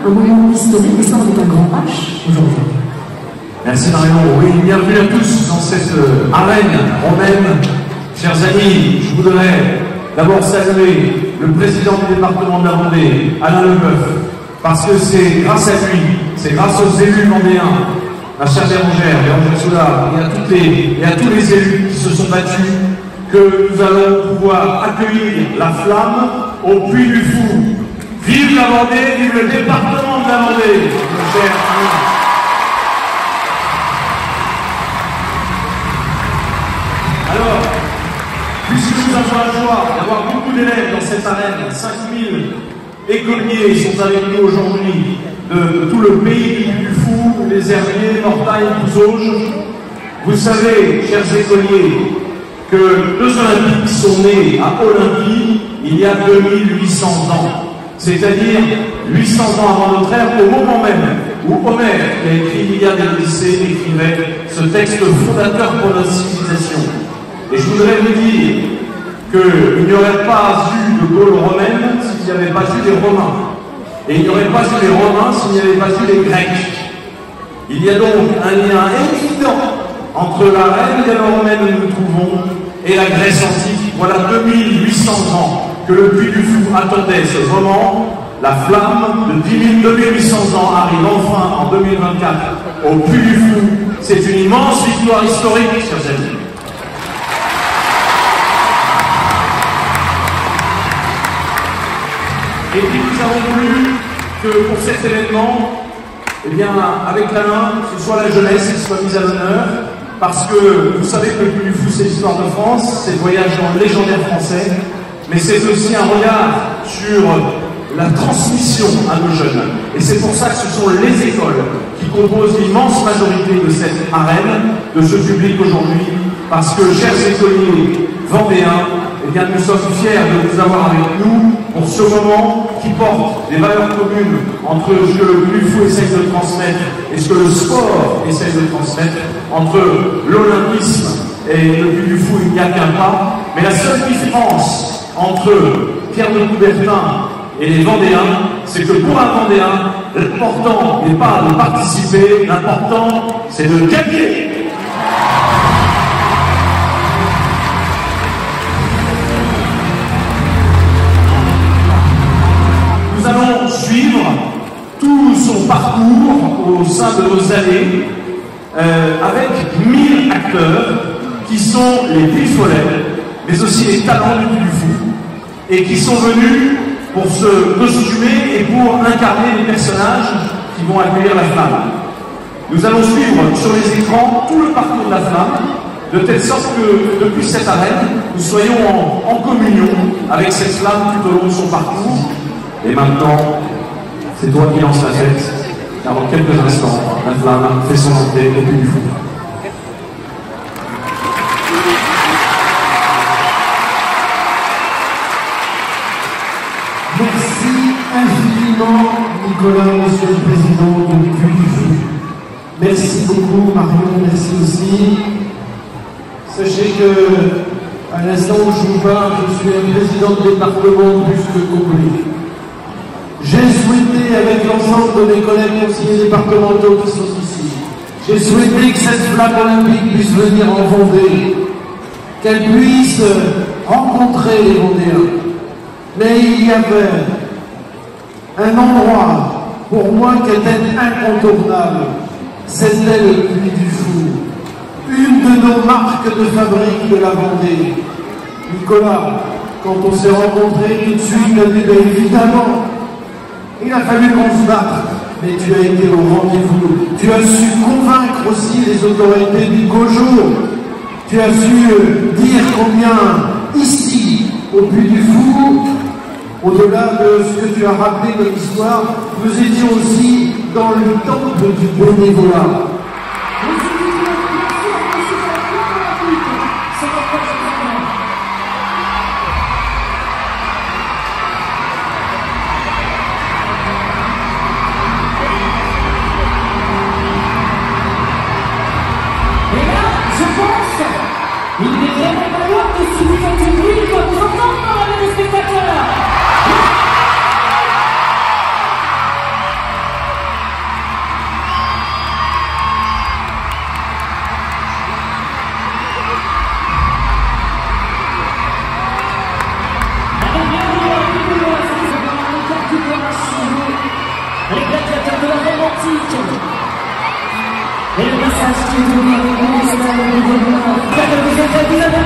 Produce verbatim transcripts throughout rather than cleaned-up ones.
un moment historique, et ça on est un grand match aujourd'hui. Merci Marion. Oui, bienvenue à tous dans cette euh, arène romaine. Chers amis, je voudrais d'abord saluer le président du département de la Vendée, Alain Leboeuf, parce que c'est grâce à lui, c'est grâce aux élus vendéens, à chère Bérangère, Bérangère Soulard, et à, toutes les, et à tous les élus qui se sont battus, que nous allons pouvoir accueillir la flamme au Puy du Fou. Vive la Vendée, vive le département de la Vendée, mon cher Alain. Alors, puisque nous avons la joie d'avoir beaucoup d'élèves dans cette arène, cinq mille écoliers sont avec nous aujourd'hui de tout le pays du Fou, les Herbiers, Mortagne, Pouzauges. Vous savez, chers écoliers, que deux Olympiques sont nés à Olympie il y a deux mille huit cents ans. C'est-à-dire huit cents ans avant notre ère, au moment même où Homère, qui a écrit l'Iliade et l'Odyssée, écrivait ce texte fondateur pour notre civilisation. Et je voudrais vous dire qu'il n'y aurait pas eu de Gaule romaine s'il n'y avait pas eu les Romains. Et il n'y aurait pas eu les Romains s'il n'y avait pas eu les Grecs. Il y a donc un lien évident entre la reine gallo-romaine où nous nous trouvons et la Grèce antique. Voilà deux mille huit cents ans que le Puy du Fou attendait ce moment. La flamme de dix mille, deux mille huit cents ans arrive enfin en deux mille vingt-quatre au Puy du Fou. C'est une immense victoire historique, chers amis. Et puis nous avons voulu que pour cet événement, eh bien, avec Alain, ce soit la jeunesse qui soit mise à l'honneur, parce que vous savez que le Puy du Fou, c'est l'histoire de France, c'est le voyage dans le légendaire français, mais c'est aussi un regard sur la transmission à nos jeunes. Et c'est pour ça que ce sont les écoles qui composent l'immense majorité de cette arène, de ce public aujourd'hui, parce que, chers écoliers vendéens, eh bien, nous sommes fiers de vous avoir avec nous pour ce moment qui porte des valeurs communes entre ce que le Puy du Fou essaye de transmettre et ce que le sport essaye de transmettre, entre l'olympisme et le Puy du Fou, il n'y a qu'un pas. Mais la seule différence entre Pierre de Coubertin et les Vendéens, c'est que pour un Vendéen, l'important n'est pas de participer, l'important c'est de gagner. Nous allons suivre tout son parcours au sein de nos allées euh, avec mille acteurs qui sont les Grifolets, mais aussi les talents du Puy du Fou, et qui sont venus pour se costumer et pour incarner les personnages qui vont accueillir la flamme. Nous allons suivre sur les écrans tout le parcours de la flamme, de telle sorte que depuis cette arène, nous soyons en, en communion avec cette flamme tout au long de son parcours. Et maintenant, c'est toi qui lance la fête, car dans quelques instants, la flamme fait son entrée au Puy du Fou. Merci infiniment, Nicolas, Monsieur le Président du Puy du Fou. Merci beaucoup, Marion, merci aussi. Sachez que, à l'instant où je vous parle, je suis un président de département plus que complet. J'ai souhaité, avec l'ensemble de mes collègues conseillers départementaux qui sont ici, j'ai souhaité que cette flamme olympique puisse venir en Vendée, qu'elle puisse rencontrer les Vendéens. Mais il y avait un endroit, pour moi, qui était incontournable. C'était le Puy du Fou, une de nos marques de fabrique de la Vendée. Nicolas, quand on s'est rencontrés tout de suite, a dit, ben, évidemment, il a fallu qu'on se batte, mais tu as été au rendez-vous. Tu as su convaincre aussi les autorités du COJO. Tu as su dire combien, ici, au Puy du Fou, au-delà de ce que tu as rappelé de l'histoire, nous étions aussi dans le temple du bénévolat. Il est vraiment falloir que si vous êtes du bruit, il faut vous entendre dans la téléspectateurs. message qui est donné au national de l'événement. Vous êtes vous avez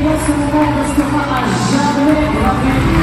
ce moment restera à jamais gravé